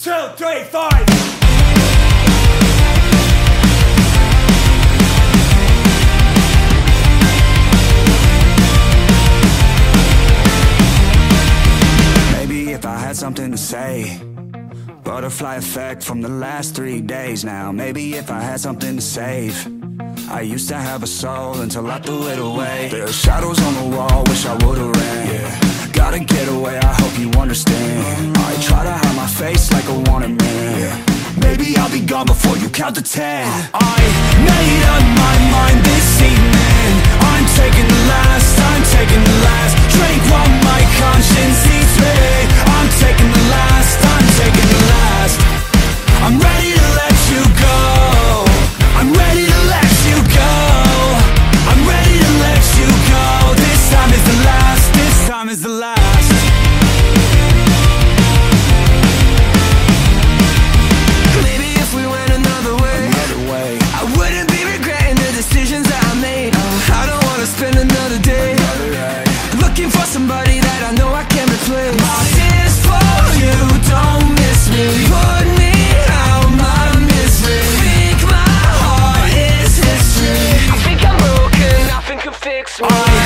2, 3, 5. If I had something to say, butterfly effect from the last 3 days now. Maybe if I had something to save. I used to have a soul until I threw it away. There are shadows on the wall, wish I would've ran. Yeah. Gotta get away, I hope you understand. I try to hide my face like a wanted man. Yeah. Maybe I'll be gone before you count to 10. I made up my mind this evening. I'm taking the last, I'm taking the last drink while my conscience eats me. I'm taking the last, I'm taking the last. I'm ready to let you go. I'm ready to let you go. I'm ready to let you go. This time is the last, this time is the last. Maybe if we went another way, I wouldn't be regretting the decisions that I made. I don't wanna spend another day looking for somebody that I know I can replace. My tears for you, don't miss me. Put me out my misery. Think my heart is history. I think I'm broken, nothing can fix me.